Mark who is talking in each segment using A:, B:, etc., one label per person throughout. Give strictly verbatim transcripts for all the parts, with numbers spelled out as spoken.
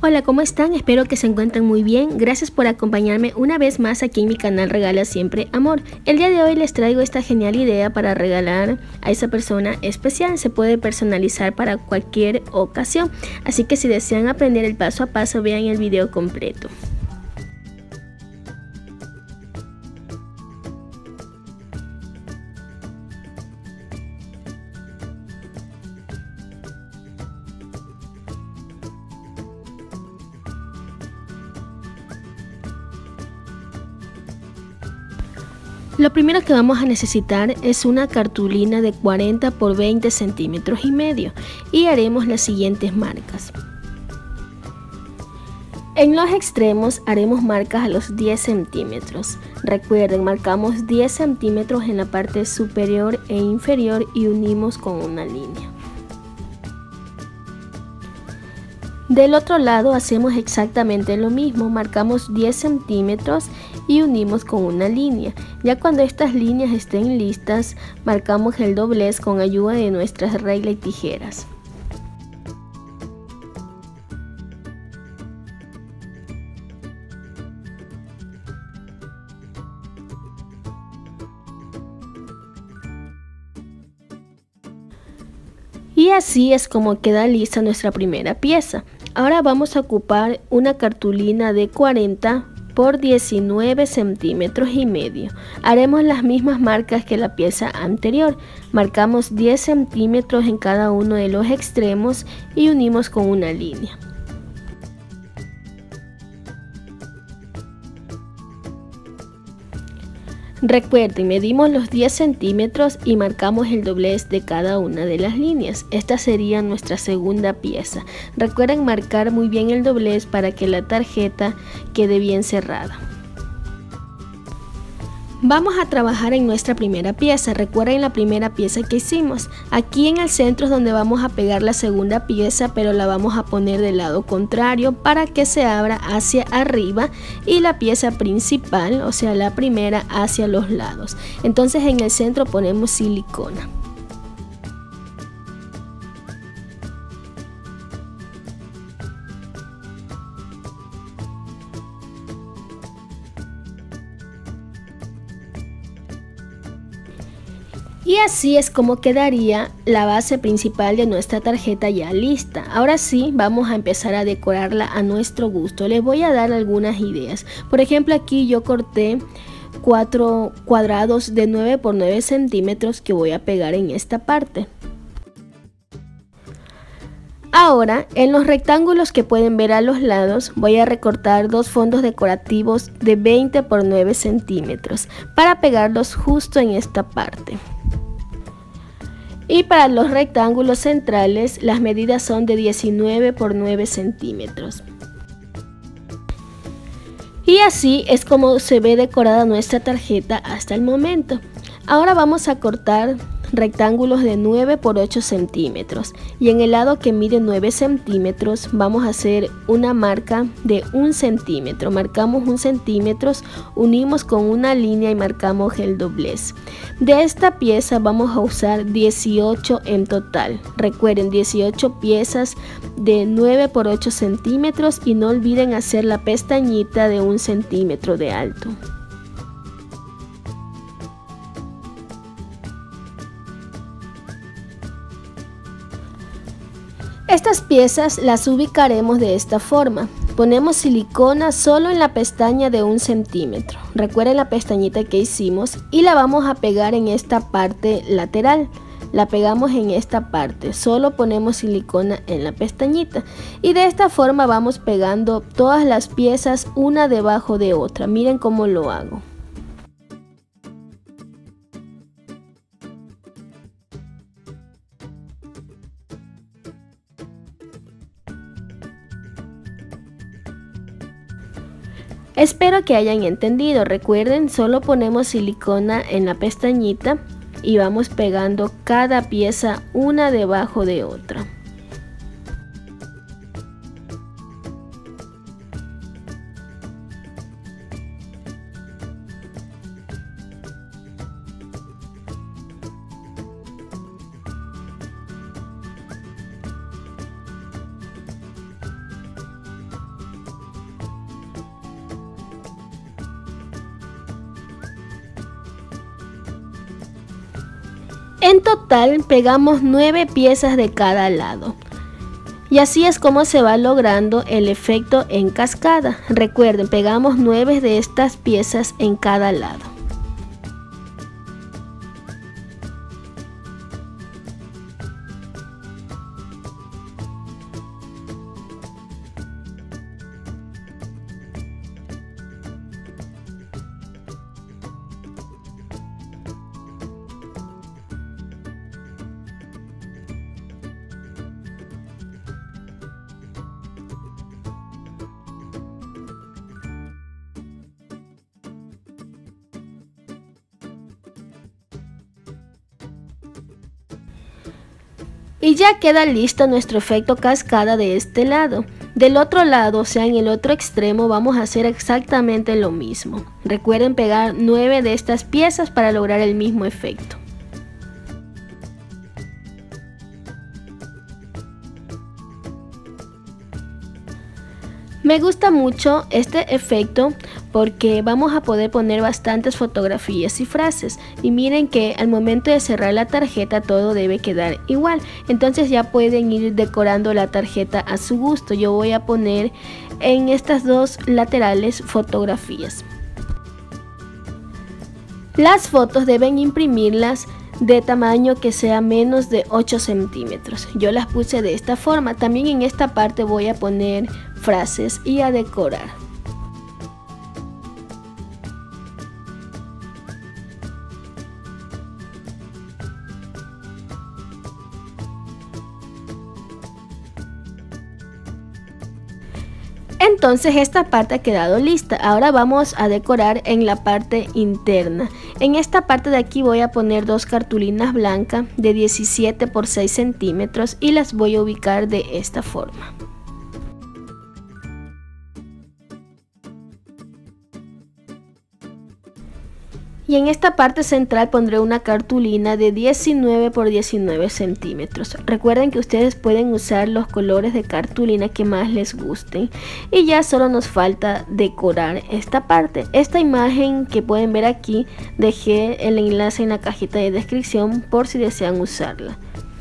A: Hola, ¿cómo están? Espero que se encuentren muy bien. Gracias por acompañarme una vez más aquí en mi canal Regala Siempre Amor. El día de hoy les traigo esta genial idea para regalar a esa persona especial. Se puede personalizar para cualquier ocasión. Así que si desean aprender el paso a paso, vean el video completo. Lo primero que vamos a necesitar es una cartulina de cuarenta por veinte centímetros y medio y haremos las siguientes marcas. En los extremos haremos marcas a los diez centímetros. Recuerden, marcamos diez centímetros en la parte superior e inferior y unimos con una línea. Del otro lado hacemos exactamente lo mismo, marcamos diez centímetros y unimos con una línea. Ya cuando estas líneas estén listas, marcamos el doblez con ayuda de nuestras reglas y tijeras. Y así es como queda lista nuestra primera pieza. Ahora vamos a ocupar una cartulina de cuarenta por diecinueve centímetros y medio. Haremos las mismas marcas que la pieza anterior. Marcamos diez centímetros en cada uno de los extremos y unimos con una línea. Recuerden, medimos los diez centímetros y marcamos el doblez de cada una de las líneas. Esta sería nuestra segunda pieza. Recuerden marcar muy bien el doblez para que la tarjeta quede bien cerrada. Vamos a trabajar en nuestra primera pieza. Recuerden la primera pieza que hicimos. Aquí en el centro es donde vamos a pegar la segunda pieza, pero la vamos a poner del lado contrario para que se abra hacia arriba y la pieza principal, o sea la primera, hacia los lados. Entonces en el centro ponemos silicona. Y así es como quedaría la base principal de nuestra tarjeta ya lista. Ahora sí, vamos a empezar a decorarla a nuestro gusto. Les voy a dar algunas ideas. Por ejemplo, aquí yo corté cuatro cuadrados de nueve por nueve centímetros que voy a pegar en esta parte. Ahora, en los rectángulos que pueden ver a los lados, voy a recortar dos fondos decorativos de veinte por nueve centímetros para pegarlos justo en esta parte. Y para los rectángulos centrales, las medidas son de diecinueve por nueve centímetros. Y así es como se ve decorada nuestra tarjeta hasta el momento. Ahora vamos a cortar rectángulos de nueve por ocho centímetros y en el lado que mide nueve centímetros vamos a hacer una marca de un centímetro. Marcamos un centímetro, unimos con una línea y marcamos el doblez. De esta pieza vamos a usar dieciocho en total. Recuerden, dieciocho piezas de nueve por ocho centímetros y no olviden hacer la pestañita de un centímetro de alto. Estas piezas las ubicaremos de esta forma. Ponemos silicona solo en la pestaña de un centímetro. Recuerden la pestañita que hicimos y la vamos a pegar en esta parte lateral. La pegamos en esta parte, solo ponemos silicona en la pestañita y de esta forma vamos pegando todas las piezas una debajo de otra. Miren cómo lo hago. Espero que hayan entendido. Recuerden, solo ponemos silicona en la pestañita y vamos pegando cada pieza una debajo de otra. En total pegamos nueve piezas de cada lado. Y así es como se va logrando el efecto en cascada. Recuerden, pegamos nueve de estas piezas en cada lado. Y ya queda listo nuestro efecto cascada de este lado. Del otro lado, o sea en el otro extremo, vamos a hacer exactamente lo mismo. Recuerden pegar nueve de estas piezas para lograr el mismo efecto. Me gusta mucho este efecto porque vamos a poder poner bastantes fotografías y frases, y miren que al momento de cerrar la tarjeta todo debe quedar igual. Entonces ya pueden ir decorando la tarjeta a su gusto. Yo voy a poner en estas dos laterales fotografías. Las fotos deben imprimirlas de tamaño que sea menos de ocho centímetros. Yo las puse de esta forma. También en esta parte voy a poner frases y a decorar. Entonces esta parte ha quedado lista. Ahora vamos a decorar en la parte interna. En esta parte de aquí voy a poner dos cartulinas blancas de diecisiete por seis centímetros y las voy a ubicar de esta forma. Y en esta parte central pondré una cartulina de diecinueve por diecinueve centímetros. Recuerden que ustedes pueden usar los colores de cartulina que más les gusten. Y ya solo nos falta decorar esta parte. Esta imagen que pueden ver aquí, dejé el enlace en la cajita de descripción por si desean usarla.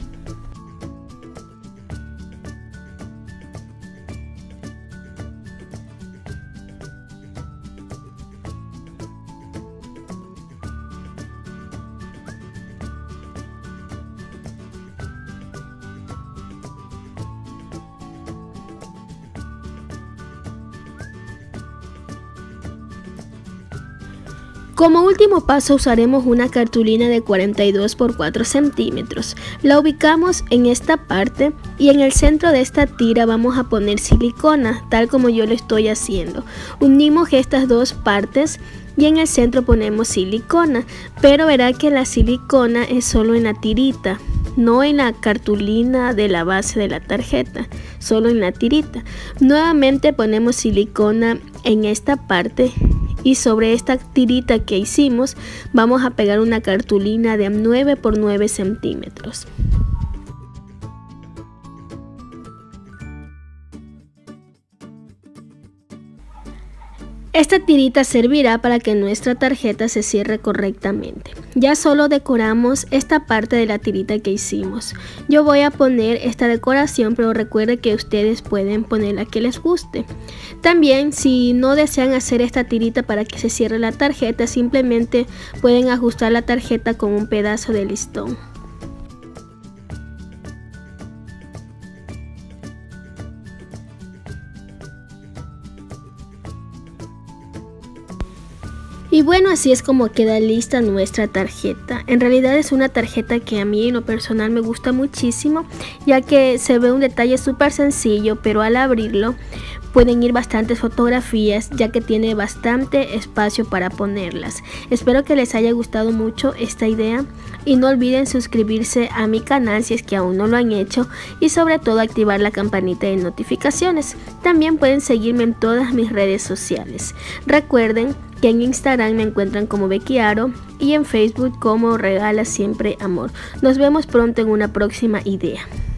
A: Como último paso usaremos una cartulina de cuarenta y dos por cuatro centímetros. La ubicamos en esta parte y en el centro de esta tira vamos a poner silicona, tal como yo lo estoy haciendo. Unimos estas dos partes y en el centro ponemos silicona, pero verá que la silicona es solo en la tirita, no en la cartulina de la base de la tarjeta, solo en la tirita. Nuevamente ponemos silicona en esta parte. Y sobre esta tirita que hicimos vamos a pegar una cartulina de nueve por nueve centímetros. Esta tirita servirá para que nuestra tarjeta se cierre correctamente. Ya solo decoramos esta parte de la tirita que hicimos. Yo voy a poner esta decoración, pero recuerden que ustedes pueden poner la que les guste. También, si no desean hacer esta tirita para que se cierre la tarjeta, simplemente pueden ajustar la tarjeta con un pedazo de listón. Y bueno, así es como queda lista nuestra tarjeta. En realidad es una tarjeta que a mí en lo personal me gusta muchísimo, ya que se ve un detalle súper sencillo, pero al abrirlo pueden ir bastantes fotografías, ya que tiene bastante espacio para ponerlas. Espero que les haya gustado mucho esta idea y no olviden suscribirse a mi canal si es que aún no lo han hecho, y sobre todo activar la campanita de notificaciones. También pueden seguirme en todas mis redes sociales. Recuerden que en Instagram me encuentran como Becky Aro y en Facebook como Regala Siempre Amor. Nos vemos pronto en una próxima idea.